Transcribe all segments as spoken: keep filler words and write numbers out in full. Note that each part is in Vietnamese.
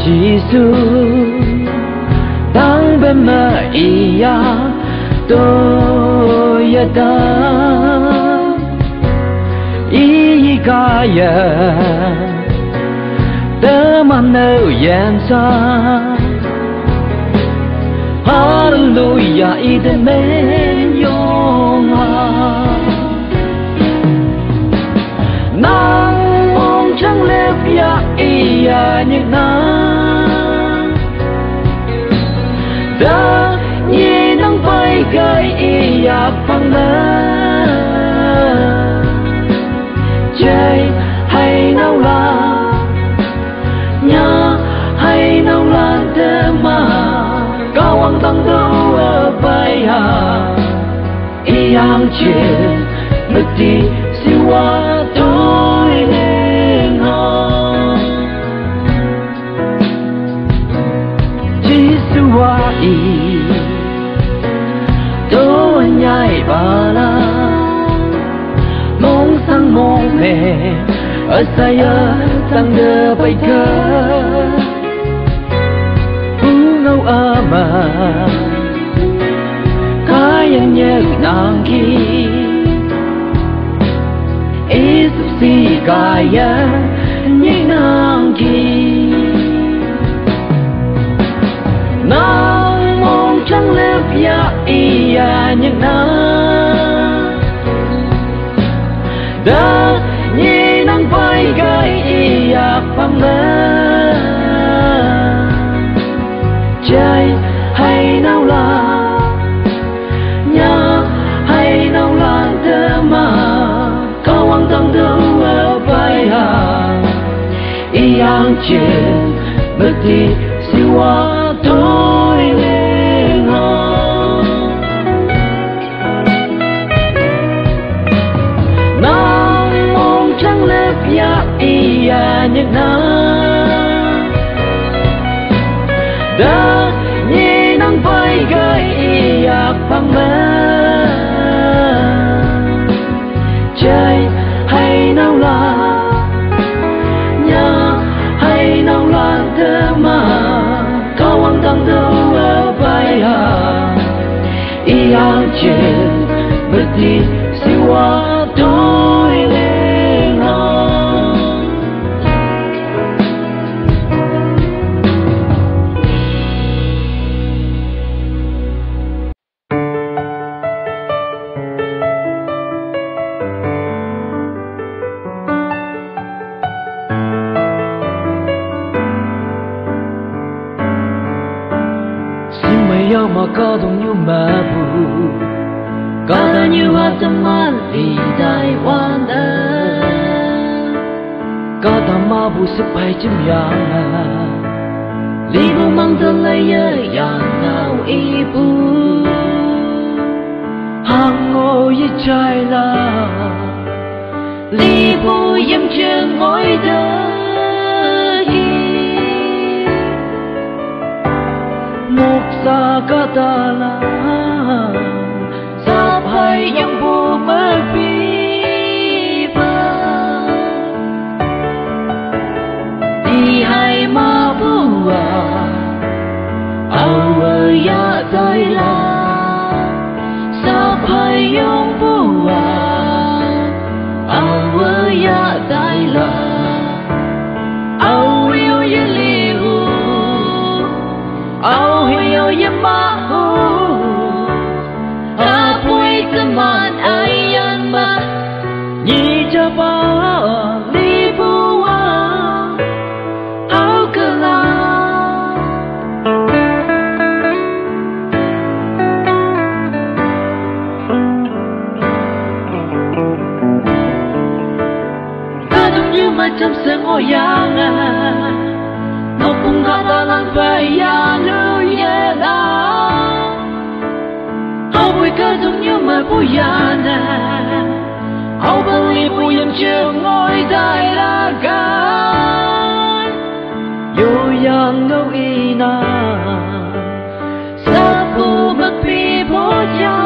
Giêsu tăng bên mơ ia tôi đã ý kaya teman yang sa Hallelujah iden men yong nang mong chẳng lép ya ia những na đã nhị nang bay gai ia phăng na chơi hay nào là nhớ hay nào là thế mà cao ang tăng đâu ở bay hà y ang chuyện mất đi siêu qua tôi lên hò chỉ siêu qua y tôi nhảy bà la mong sang mong mẹ ở saya tăng đơ bay cơ u ngâu ama kayang nhớ nàng ki Yesus si kaya nhớ nàng ki nàng mong chẳng lép ya ia nhớ nàng đã nhị nang bay gai ia phăng na chơi hay nào là nhớ hay nào là thế mà cao ang tăng đâu ở bay hà y ang chuyện mất đi siêu qua tôi lên hò nang mong chẳng lép ya ia những na đã nhị nang bay gai ia phăng na chơi hay nào là nhớ hay nào là thế mà cao ang tăng đâu ở bay hà y ang chuyện mất đi siêu qua tôi lên hò yêu mà có đồng như mà bu có ta như hoa trăm man vì đại quan ơ có ta mà bu sức bay chim yang li bu mang thân lấy ơ yang nào y bu hàng ngô y trai la li bu yếm chân ngồi đời một sa kata la sa phai yang bu mơ bi ba đi hai ma bu à ao ya dai la sa phai yang bu à ao ya dai la ao yêu ye liu ao Yamahu Apoy teman ayan ma Nyi jaba libuwa Au kala Kadang như macam sengoyang Nó cũng gạt ta lang về ya lưu ye la Hầu bùi cơ giống như mà bùi ya nè Hầu bằng lý bùi em chưa ngồi dài la gan Yo yang ngâu y na Sa bù bạc bì bó ya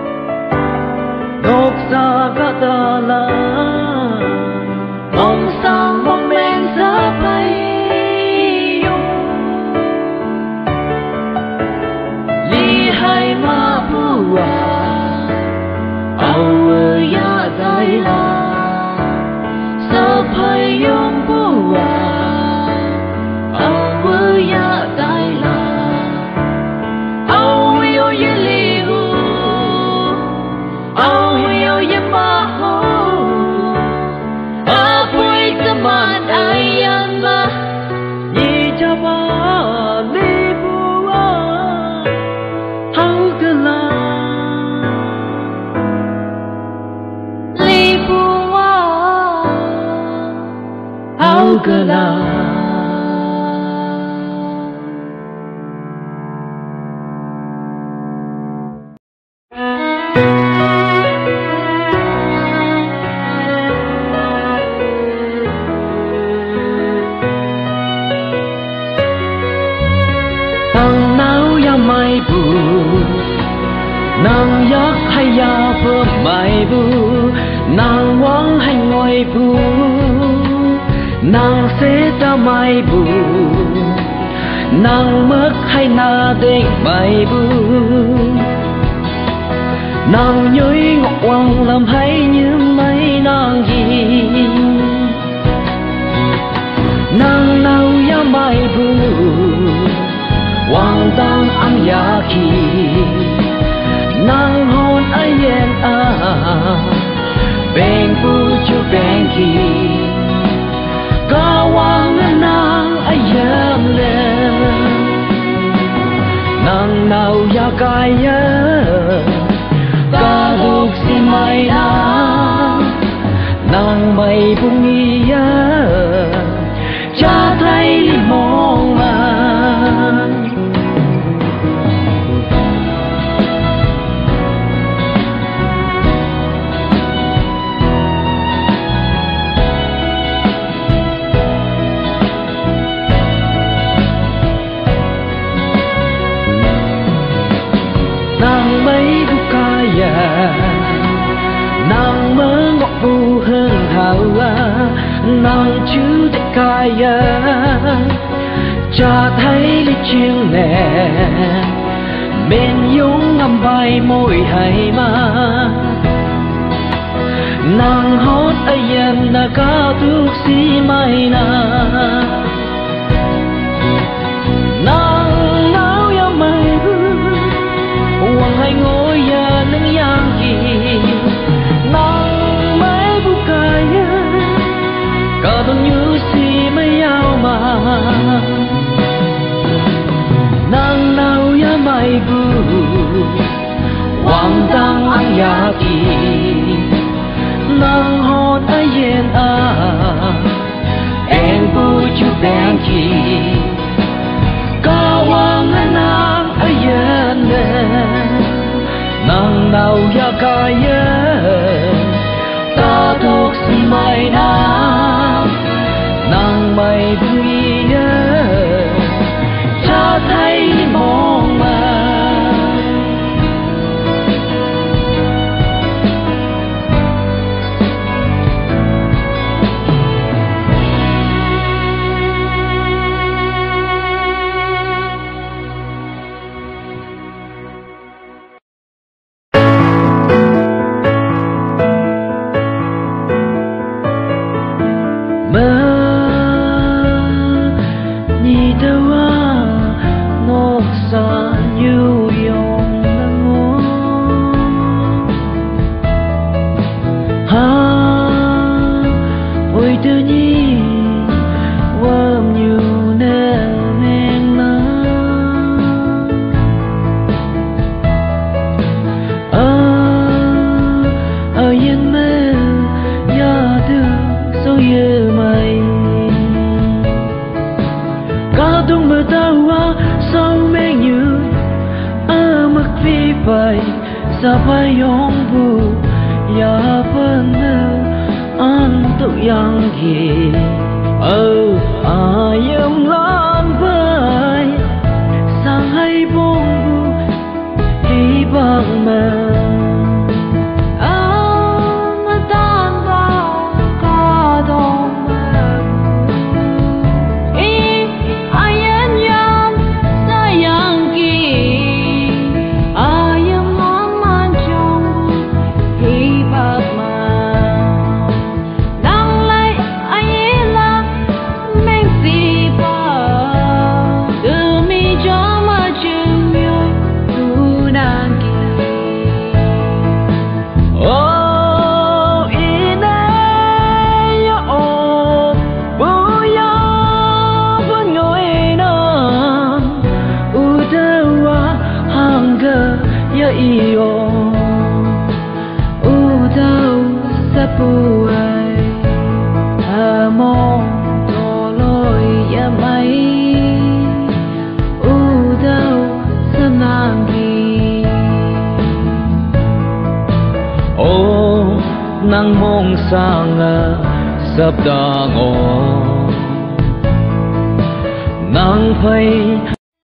Ngọc sa gạt ta la Mong sa nàng mong men giá bay li hai ma bua ao ya dai la sa phai yong bua ao ya dai la ao yo ye li hu ao yo ye ma ho a pui zaman ayan ma ni cha ba li bua hau ka la li bua hau ka la nàng yak hay ya phơ mai bu nàng wang hay ngồi bu nàng sẽ ta mai bu nàng mất hay na đêm mai bu nàng nhối ngọc hoàng làm hay như mấy nàng gì nàng nào ya mai bu hoàng đang ăn ya khi nàng hôn ai yên à bên bu chu bên khi cao hoàng nàng ai yên lên nàng nào ya cay ya ca đục si mai nàng nàng mây bung nghi ya cha thấy mong mà nàng mơ ngọc vu hương hào nàng chữ đại kaya cha thấy lý chiêng nè bên dung ngâm vai môi hay mà nàng hót ai em na ca thuốc si mai na nàng náo ya mai hoàng hay ngồi ya nâng yang gì nàng mấy bu kaya cả đông như si mấy ao mà nàng nào ya mai bu hoàng đang ăn ya kỳ nàng hôn ai yên à em bu chu bèn kỳ cả hoàng nàng ai yên nàng nào ya kaya ta thuộc si mai na nàng mây bùi cha thấy mong mà Hãy subscribe yo u dau sapu ai amo to loi ya mai u dau sanangi o nang mong sanga sabda ngo nang phai